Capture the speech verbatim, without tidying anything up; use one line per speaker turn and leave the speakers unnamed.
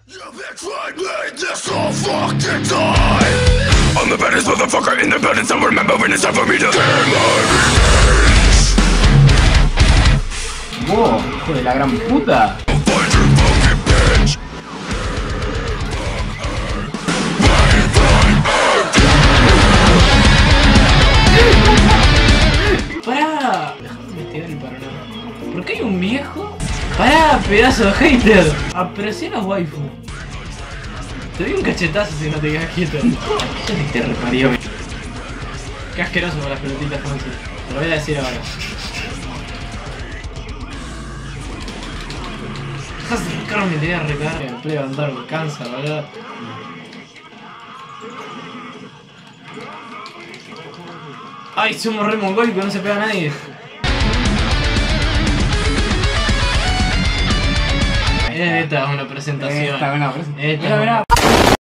You've been trying to make this whole fucking time. I'm the baddest motherfucker in the building, so remember when it's time for me to get my revenge.
Vos, hijo de la gran puta.
I'll find your fucking bitch.
Pará, déjame investigar el panorama. ¿Por qué hay un viejo? Pará, pedazo de hater. Apreciá waifu. Te doy un cachetazo si no te quedas quieto. Te reparió. Qué asqueroso con las pelotitas, Fonsi. Te lo voy a decir ahora. Dejas de buscarme, te voy a recargar. Me puedo levantar, me cansa, ¿verdad? Ay, somos re mongólicos, no se pega a nadie. Esta es una presentación.
Esta es una presentación.
Esta es una...